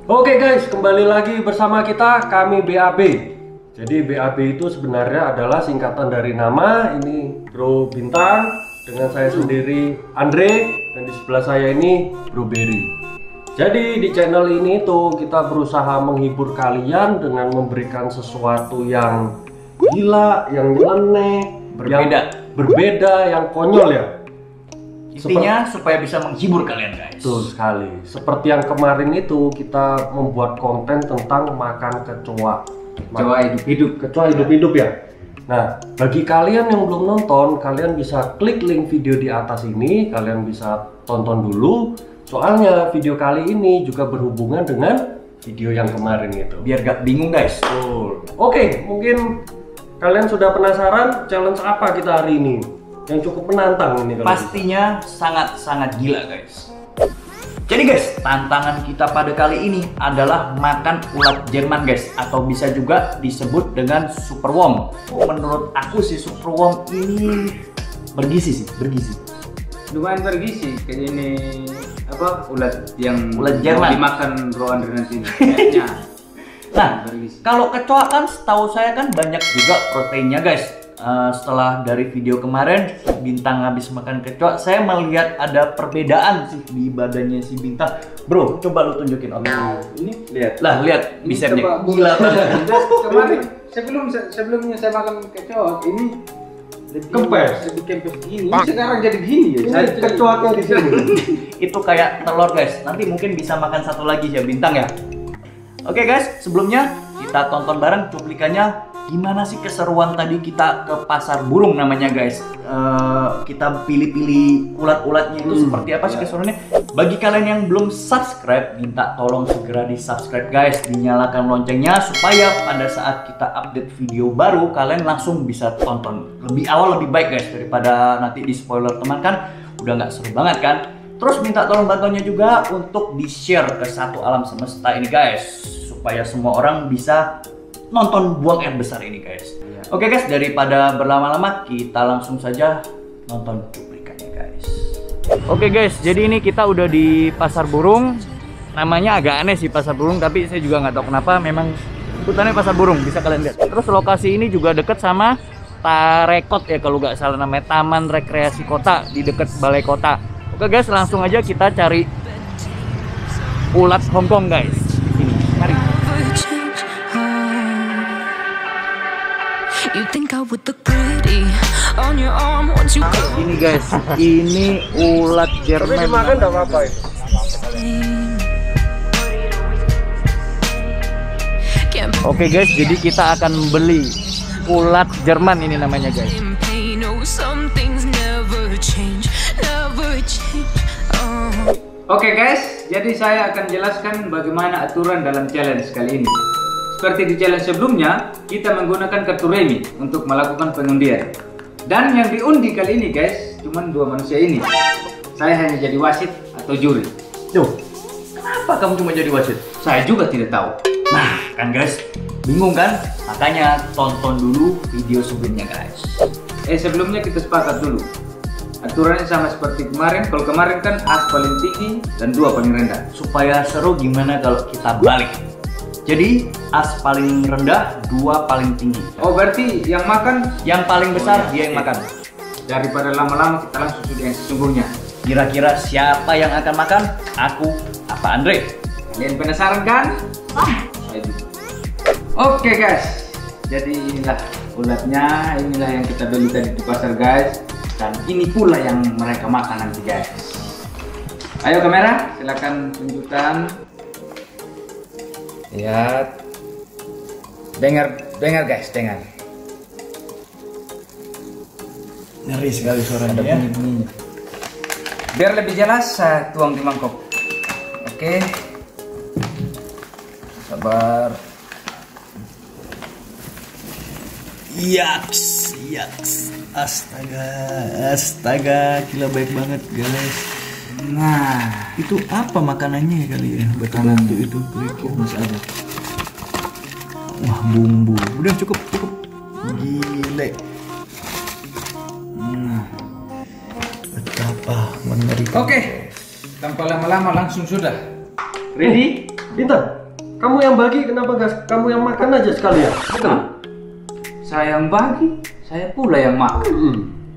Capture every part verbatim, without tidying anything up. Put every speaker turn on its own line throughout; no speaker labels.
Oke guys, kembali lagi bersama kita, kami B A B. Jadi B A B itu sebenarnya adalah singkatan dari nama. Ini Bro Bintang, dengan saya sendiri Andre, dan di sebelah saya ini Bro Berry. Jadi di channel ini tuh kita berusaha menghibur kalian dengan memberikan sesuatu yang gila, yang nyeleneh,
berbeda,
yang berbeda, yang konyol ya.
Intinya Seperti, supaya bisa menghibur kalian guys.
Betul sekali. Seperti yang kemarin itu kita membuat konten tentang makan kecoa.
Kecoa hidup-hidup.
Kecoa hidup-hidup ya. Nah, bagi kalian yang belum nonton, kalian bisa klik link video di atas ini. Kalian bisa tonton dulu. Soalnya video kali ini juga berhubungan dengan video yang kemarin itu.
Biar gak bingung guys.
Betul. Oke, mungkin kalian sudah penasaran challenge apa kita hari ini? Yang cukup menantang ini kalau
pastinya sangat-sangat gila guys. Jadi guys, tantangan kita pada kali ini adalah makan ulat Jerman guys, atau bisa juga disebut dengan superworm. Menurut aku sih superworm ini bergizi sih, bergizi.
Lumayan bergizi, kayak ini apa ulat yang
ulat Jerman
dimakan Bro Andre nanti kayaknya.
Nah, kalau kecoa kan setahu saya kan banyak juga proteinnya guys. Uh, setelah dari video kemarin Bintang habis makan kecoa, saya melihat ada perbedaan sih di badannya si Bintang. Bro, coba lu tunjukin. Oke,
nah, ini lihat.
Lah, lihat bicepnya.
Gila banget. Kemarin sebelum sebelumnya saya makan kecoa, ini
kempes,
lebih kempes gini. Sekarang jadi gini ya.
Saya kecoanya di sini.
Itu kayak telur guys. Nanti mungkin bisa makan satu lagi ya Bintang ya. Oke guys, sebelumnya kita tonton bareng cuplikannya. Gimana sih keseruan tadi kita ke pasar burung namanya guys. uh, Kita pilih-pilih ulat-ulatnya itu hmm, seperti apa sih ya keseruannya. Bagi kalian yang belum subscribe, minta tolong segera di subscribe guys. Dinyalakan loncengnya supaya pada saat kita update video baru kalian langsung bisa tonton lebih awal, lebih baik guys, daripada nanti di spoiler teman kan. Udah nggak seru banget kan. Terus minta tolong bantuannya juga untuk di share ke satu alam semesta ini guys, supaya semua orang bisa nonton buang air besar ini guys. Ya. Oke guys, daripada berlama-lama kita langsung saja nonton cuplikannya guys. Oke guys, jadi ini kita udah di pasar burung. Namanya agak aneh sih pasar burung, tapi saya juga nggak tahu kenapa memang hutannya pasar burung, bisa kalian lihat. Terus lokasi ini juga deket sama Tarekot ya kalau nggak salah namanya, Taman Rekreasi Kota di dekat Balai Kota. Oke guys, langsung aja kita cari ulat Hongkong guys. Ini, mari. You think I would look pretty on your arm once you go. Ini guys, ini ulat Jerman.
Tapi dimakan enggak apa-apa ya?
Oke guys, jadi kita akan beli ulat Jerman ini namanya guys.
Oke guys, jadi saya akan jelaskan bagaimana aturan dalam challenge kali ini. Seperti di challenge sebelumnya, kita menggunakan kartu remi untuk melakukan pengundian. Dan yang diundi kali ini guys, cuma dua manusia ini. Saya hanya jadi wasit atau juri.
Duh, kenapa kamu cuma jadi wasit?
Saya juga tidak tahu.
Nah, kan guys, bingung kan? Makanya tonton dulu video sebelumnya guys.
Eh sebelumnya kita sepakat dulu. Aturannya sama seperti kemarin. Kalau kemarin kan as paling tinggi dan dua paling rendah.
Supaya seru gimana kalau kita balik? Jadi as paling rendah, dua paling tinggi.
Oh berarti yang makan
yang paling besar
oh, ya,
dia yang
ya.
makan.
Daripada lama-lama kita langsung sudah yang sesungguhnya.
Kira-kira siapa yang akan makan? Aku apa Andre?
Kalian penasaran kan? Ah, saya juga. Oke guys, jadi inilah ulatnya. Inilah yang kita beli tadi di pasar guys. Dan ini pula yang mereka makan nanti guys. Ayo kamera, silakan tunjukkan. Lihat, dengar, dengar guys, dengar.
Ngeri sekali suaranya.
Ada bunyi-bunyinya. Biar lebih jelas, saya tuang di mangkok. Oke, sabar.
Yaks, yaks, astaga, astaga, gila baik banget guys. Nah, itu apa makanannya kali ya? Makanan itu itu berikut masih ada. Wah, bumbu. Udah cukup, cukup. Gile. Nah, betapa mengerikan.
Oke, tanpa lama-lama langsung sudah.
Ready? Pintar. Kamu yang bagi, kenapa gas? Kamu yang makan aja sekalian. Betul.
Saya yang bagi, saya pula yang makan.
Hmm.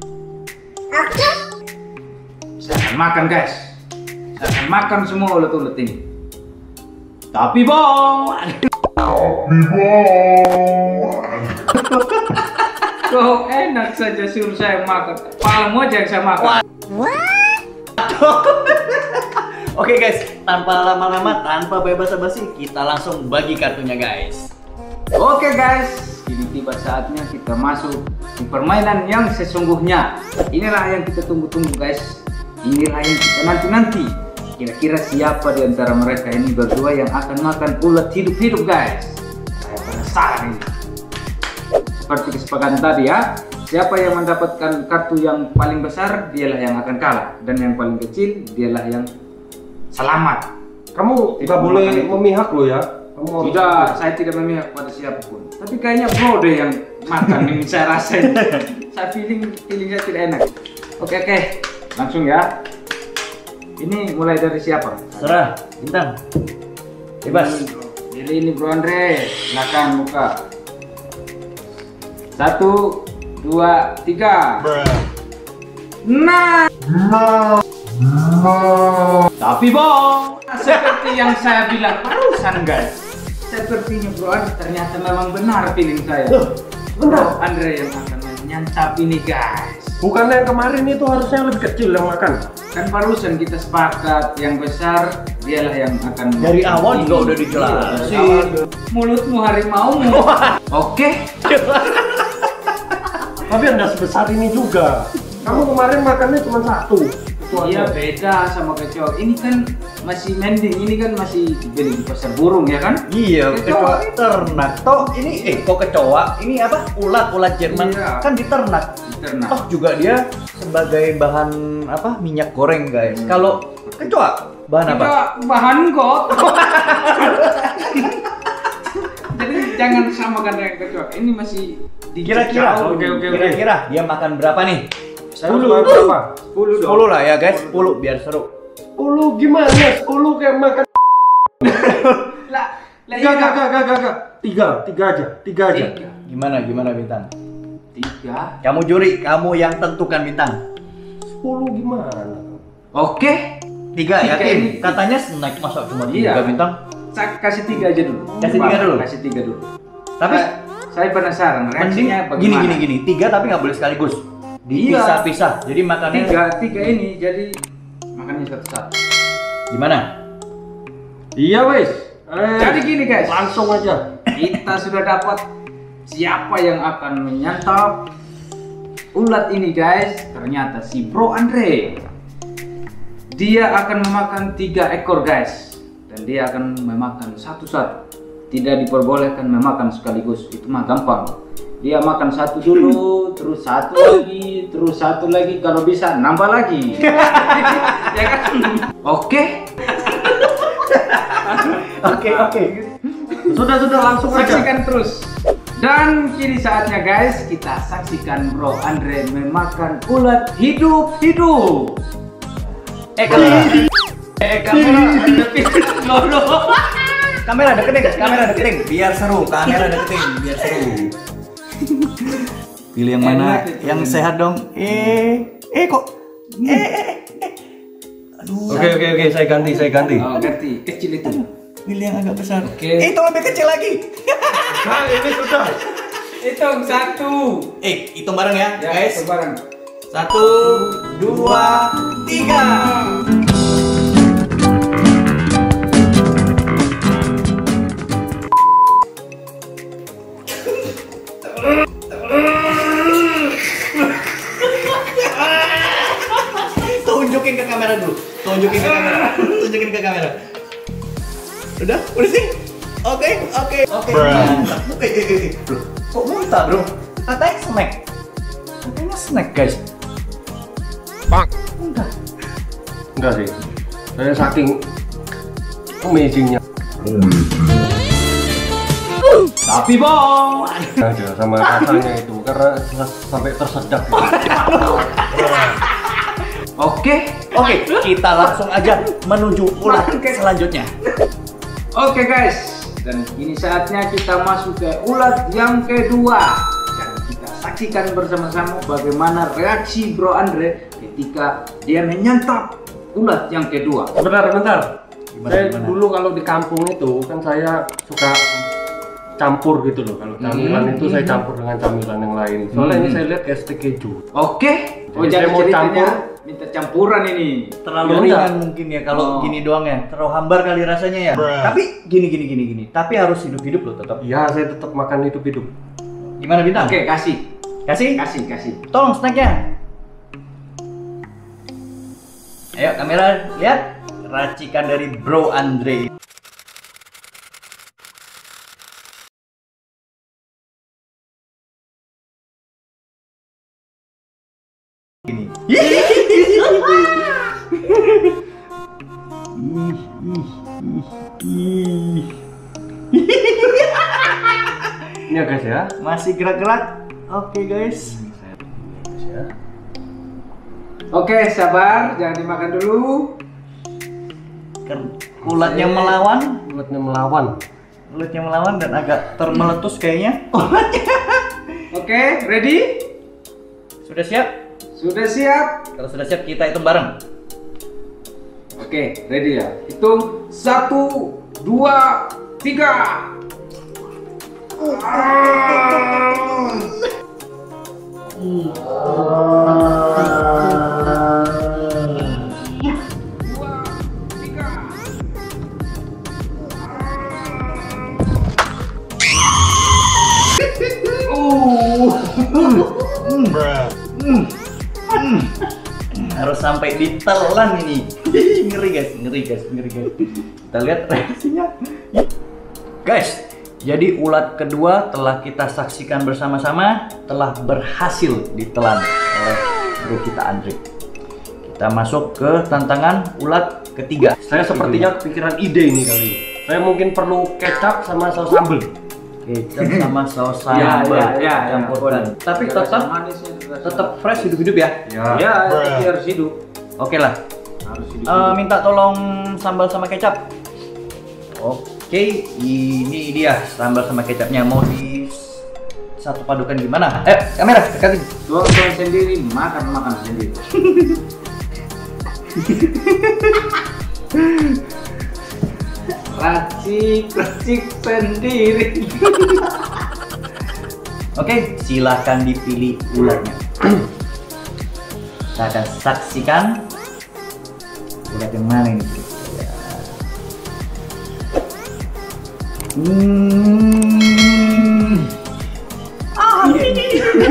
Saya akan makan guys. Saya akan makan semua ulet-ulet ini. Tapi bong. Kau enak saja suruh saya makan. Kepalamu aja yang saya makan.
Oke guys, tanpa lama-lama, tanpa basa-basi, kita langsung bagi kartunya guys.
Oke guys, kini tiba saatnya kita masuk di permainan yang sesungguhnya. Inilah yang kita tunggu-tunggu guys. Inilah yang kita nanti-nanti. Kira-kira siapa di antara mereka ini berdua yang akan makan ulat hidup-hidup guys? Saya penasaran ini. Seperti kesepakatan tadi ya, siapa yang mendapatkan kartu yang paling besar, dialah yang akan kalah. Dan yang paling kecil, dialah yang selamat.
Kamu
Tidak
tidak boleh
makan itu.
memihak loh ya. Kamu harus-
Tidak, saya tidak memihak pada siapapun. Tapi kayaknya bro deh yang makan ini saya rasain. Saya feeling feelingnya tidak enak. Oke oke, langsung ya. Ini mulai dari siapa?
Serah, Bintang. Bebas.
Jadi ini Bro Andre, silakan buka. Satu, dua, tiga. Nah. Tapi bong, seperti yang saya bilang barusan guys. Sepertinya Bro Andre ternyata memang benar feeling saya. Bro Andre yang akan menyantap ini guys.
Bukan yang kemarin itu harusnya lebih kecil yang makan.
Kan barusan kita sepakat yang besar dialah yang akan
Dari awal
ini.
juga udah
Iya,
dijelasin.
dari awal. Mulutmu harimaumu. Oke.
Tapi anda sebesar ini juga. Kamu kemarin makannya cuma satu. Itu
Iya
aja.
beda sama kecoa. Ini kan masih mending. Ini kan masih dibeli di pasar burung ya kan?
Iya,
Kecoa.
kecoa ternak. Toh ini eh kok kecoa? Ini apa? Ulat, ulat Jerman.
Iya.
Kan diternak.
Ternak.
Toh juga dia sebagai bahan apa? Minyak goreng, guys.
Hmm.
Kalau kecoa bahan apa?
Kita bahan kok. Jadi jangan samakan dengan kecoa. Ini masih
Kira-kira,
dijauh.
Oke, oke, oke.
kira-kira dia makan berapa nih?
Saya harus makan berapa?
sepuluh dong.
sepuluh lah ya, guys. sepuluh biar seru.
sepuluh gimana? sepuluh kayak makan.
Lah, lah
Gak,
iya,
gak, gak, gak, gak, gak. Tiga, tiga aja, tiga aja.
Tiga.
Gimana gimana Bintang?
Tiga.
Kamu juri, kamu yang tentukan Bintang.
sepuluh gimana?
Oke.
Tiga,
Tiga
yakin?
ini.
Katanya snack masa cuma tiga
Iya.
Bintang?
Saya kasih tiga aja dulu.
Kasih tiga dulu?
Kasih tiga dulu.
Tapi
Saya- saya penasaran
mending
reaksinya
gini
bagaimana.
gini gini, tiga tapi nggak boleh sekaligus. Dipisah-pisah. Jadi makannya
Tiga, tiga ini jadi makannya satu-satu.
gimana?
Iya wes. Eh,
Jadi gini guys,
langsung aja.
kita sudah dapat siapa yang akan menyantap ulat ini guys. Ternyata si Bro Andre. Dia akan memakan tiga ekor guys, dan dia akan memakan satu-satu. Tidak diperbolehkan memakan sekaligus, itu mah gampang. Dia makan satu dulu, terus satu lagi, terus satu lagi, kalau bisa nambah lagi. Ya kan? Oke.
Oke oke.
Sudah, sudah langsung aja.
Saksikan terus. Dan kini saatnya guys, kita saksikan Bro Andre memakan ulat hidup-hidup.
Eh kamera.
Eh kamera deketin Lolo.
Kamera deketin, kamera deketin. Biar seru, kamera deketin, biar seru. Pilih yang mana?
Enak itu.
Yang sehat dong. Eh, eh kok? Eh, eh, eh. Aduh.
Oke, oke, oke. Saya ganti, saya ganti.
Oh, ganti kecil itu.
Pilih yang agak besar.
Oke.
Eh, itu lebih kecil lagi.
Nah, ini sudah.
Hitung satu.
Eh, hitung bareng ya,
Ya,
guys.
itu bareng.
Satu, dua, tiga. Tunjukin ke kamera dulu. Tunjukin ke kamera. Tunjukin ke kamera. Udah, udah sih. Oke, oke, oke. Mantap. Eh, eh, eh, eh. Loh, kok muntah, bro? Katanya snack. Katanya snack, guys. Muntah.
Enggak sih. Saya saking amazingnya
Tapi bong.
aja sama rasanya itu karena sampai tersedak.
Oke.
Oke, kita langsung aja menuju ulat selanjutnya.
Oke guys. Dan kini saatnya kita masuk ke ulat yang kedua. Dan kita saksikan bersama-sama bagaimana reaksi Bro Andre ketika dia menyantap ulat yang kedua.
Bentar, bentar.
Gimana,
Saya
gimana?
dulu kalau di kampung itu kan saya suka campur gitu loh. Kalau camilan
Hmm.
itu saya campur dengan camilan yang lain. Soalnya
Hmm.
ini saya lihat kayak steak keju.
Oke. Oh,
Jadi
jadi
saya mau
ceritanya
campur.
minta campuran ini.
Terlalu
Ya,
ringan
enggak.
mungkin ya kalau
Oh.
gini doang ya. Terlalu hambar kali rasanya ya. Tapi gini gini gini gini. Tapi harus hidup-hidup loh tetap.
Iya, saya tetap makan hidup-hidup.
Gimana Bintang?
Oke, kasih.
Kasih?
Kasih, kasih.
Tolong snacknya. Ayo kamera lihat racikan dari Bro Andre. Ini.
Ini ya guys ya.
Masih gerak-gerak. Oke guys.
Oke, sabar, jangan dimakan dulu.
Kan ulatnya melawan,
Ulatnya melawan.
ulatnya melawan dan agak termeletus kayaknya.
Oke, ready?
Sudah siap?
Sudah siap?
Kalau sudah siap kita hitung bareng.
Oke, ready ya? Hitung satu, dua, tiga. Dua, tiga.
Harus sampai ditelan ini. Ngeri guys, ngeri guys, ngeri guys. Kita lihat reaksinya. Guys, jadi ulat kedua telah kita saksikan bersama-sama telah berhasil ditelan oleh bro kita Andre. Kita masuk ke tantangan ulat ketiga.
Saya sepertinya kepikiran ide ini kali ini. Saya mungkin perlu kecap sama saus sambal.
Kecap sama saus
Ya,
sambal
ya, ya,
campurkan.
ya.
Tapi
Rasa
tetap
manisnya juga
tetap fresh hidup-hidup ya.
Ya.
Ya, tapi harus hidup.
Oke lah.
Harus hidup.
Eh, minta tolong sambal sama kecap. Oke, ini dia sambal sama kecapnya. Mau di satu padukan gimana? Eh, kamera dekatin.
Tuang-tuang sendiri, makan-makan sendiri. Racik-racik sendiri.
Oke, silahkan dipilih ulatnya. Kita akan saksikan ulat yang mana ini. Hmm. Ah, ini.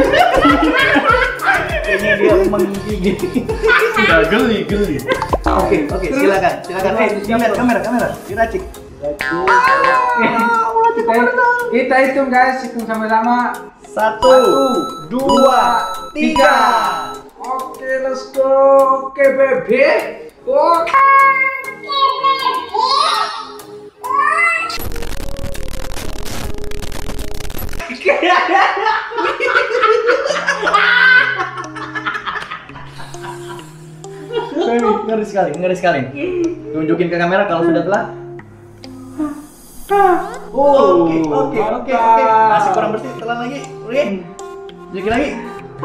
Ini dia menggigit.
Sudah geli, geli.
Oke, oke, silakan, silakan. Eh, kamera, kamera, kamera, diracik.
Kita, kita hitung guys, hitung sama-sama.
Satu, dua, tiga.
Oke, let's go. Oke, baby. Oke.
Ngeri sekali, ngeri sekali. Tunjukin ke kamera kalau sudah telah. Oh, oke, oke, oke, oke. Masih kurang bersih, telan lagi. Oke. Tunjukin lagi.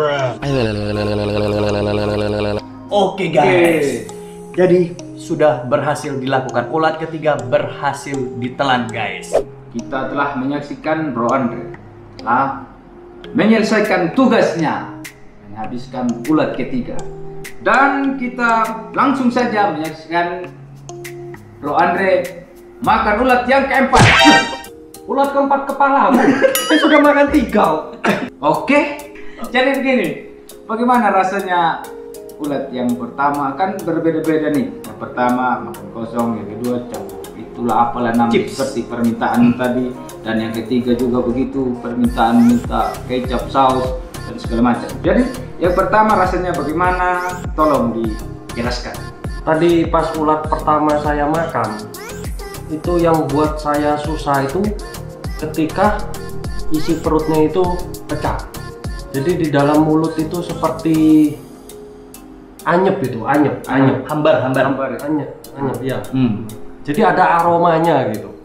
Oke, guys. Jadi sudah berhasil dilakukan. Ulat ketiga berhasil ditelan, guys.
Kita telah menyaksikan Bro Andre telah menyelesaikan tugasnya menghabiskan ulat ketiga. Dan kita langsung saja menyaksikan Bro Andre makan ulat yang keempat.
Ulat keempat kepalamu. Saya sudah makan tiga.
Oke, jadi begini, bagaimana rasanya ulat yang pertama? Kan berbeda-beda nih. Yang pertama makan kosong, yang kedua campur itulah apalah namanya
Chips.
seperti permintaan tadi, dan yang ketiga juga begitu, permintaan minta kecap, saus dan segala macam. Jadi yang pertama rasanya bagaimana? Tolong dijelaskan.
Tadi pas ulat pertama saya makan, itu yang buat saya susah itu ketika isi perutnya itu pecah. Jadi di dalam mulut itu seperti anyep itu, anyep, anyep,
Hambar, hambar.
Hambar.
anyep, anyep, ya.
Hmm.
Jadi ada aromanya gitu.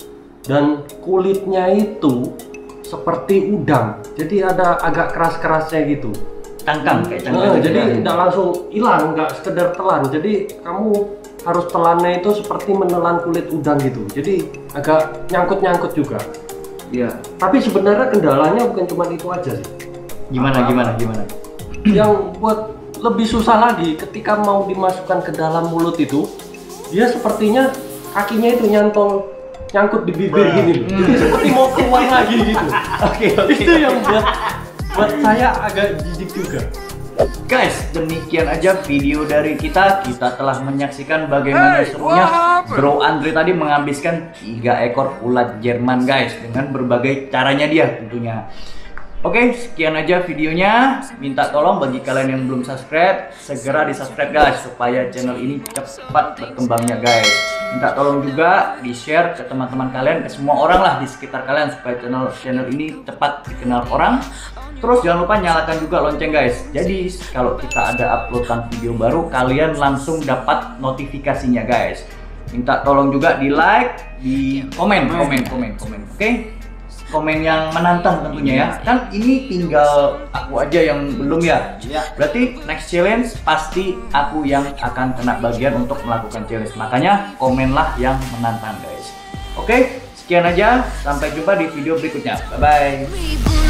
dan kulitnya itu seperti udang, jadi ada agak keras-kerasnya gitu.
Tangkang kayak
Nah,
tangkang.
jadi tidak langsung hilang, nggak sekedar telan. Jadi kamu harus telannya itu seperti menelan kulit udang gitu. Jadi agak nyangkut-nyangkut juga.
Iya.
Tapi sebenarnya kendalanya bukan cuma itu aja sih.
Gimana gimana gimana?
Yang buat lebih susah lagi ketika mau dimasukkan ke dalam mulut itu, dia sepertinya kakinya itu nyantol, nyangkut di bibir gini loh. Jadi seperti mau keluar lagi gitu.
Oke oke.
Itu yang buat buat saya agak jijik juga.
Guys, demikian aja video dari kita. Kita telah menyaksikan bagaimana serunya Bro Andre tadi menghabiskan tiga ekor ulat Jerman guys, dengan berbagai caranya dia tentunya. Oke, sekian aja videonya. Minta tolong bagi kalian yang belum subscribe, segera di subscribe guys, supaya channel ini cepat berkembangnya guys. Minta tolong juga di share ke teman-teman kalian, ke semua orang lah di sekitar kalian, supaya channel channel ini cepat dikenal orang. Terus jangan lupa nyalakan juga lonceng guys. Jadi kalau kita ada uploadan video baru, kalian langsung dapat notifikasinya guys. Minta tolong juga di like, di komen, komen, komen, komen. Oke? Komen yang menantang tentunya ya. Kan ini tinggal aku aja yang belum ya. Berarti next challenge pasti aku yang akan kena bagian untuk melakukan challenge. Makanya komenlah yang menantang guys. Oke? Sekian aja. Sampai jumpa di video berikutnya. Bye bye.